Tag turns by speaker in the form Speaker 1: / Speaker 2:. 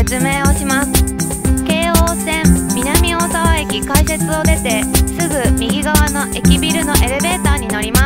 Speaker 1: 説明をします。京王線南大沢駅改札を出てすぐ右側の駅ビルのエレベーターに乗ります。